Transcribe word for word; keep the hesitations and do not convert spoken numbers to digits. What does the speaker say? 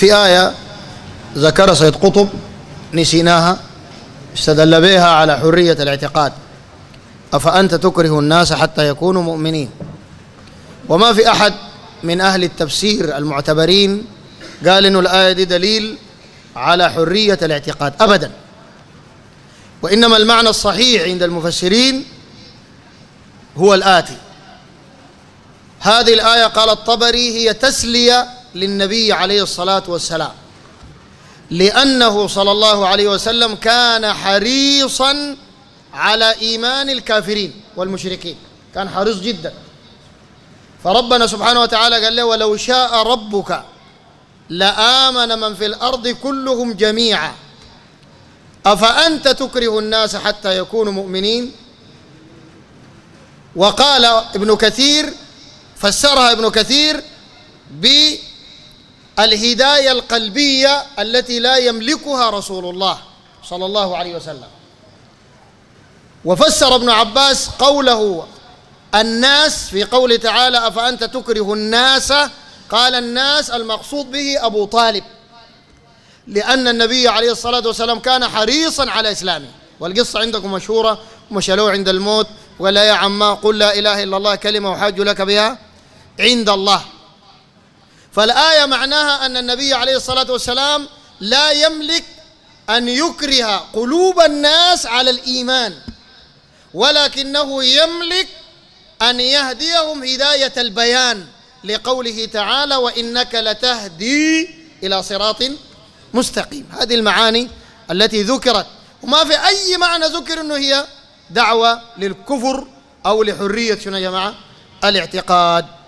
في آية ذكر سيد قطب نسيناها، استدل بها على حرية الاعتقاد: أفأنت تكره الناس حتى يكونوا مؤمنين. وما في أحد من أهل التفسير المعتبرين قال إنه الآية دي دليل على حرية الاعتقاد أبدا، وإنما المعنى الصحيح عند المفسرين هو الآتي: هذه الآية قال الطبري هي تسلية للنبي عليه الصلاة والسلام، لأنه صلى الله عليه وسلم كان حريصا على إيمان الكافرين والمشركين، كان حريص جدا. فربنا سبحانه وتعالى قال له: ولو شاء ربك لآمن من في الأرض كلهم جميعا أفأنت تكره الناس حتى يكونوا مؤمنين. وقال ابن كثير، فسرها ابن كثير بالهداية القلبية التي لا يملكها رسول الله صلى الله عليه وسلم. وفسر ابن عباس قوله الناس في قوله تعالى: أفأنت تكره الناس، قال الناس المقصود به أبو طالب، لأن النبي عليه الصلاة والسلام كان حريصا على إسلامه. والقصة عندكم مشهورة، ومشلوه عند الموت وقال: يا عما قل لا إله إلا الله كلمة أحاج لك بها عند الله. فالآية معناها أن النبي عليه الصلاة والسلام لا يملك أن يكره قلوب الناس على الإيمان، ولكنه يملك أن يهديهم هداية البيان، لقوله تعالى: وإنك لتهدي إلى صراط مستقيم. هذه المعاني التي ذكرت، وما في أي معنى ذكر أنه هي دعوة للكفر أو لحرية شنو يا جماعة الاعتقاد.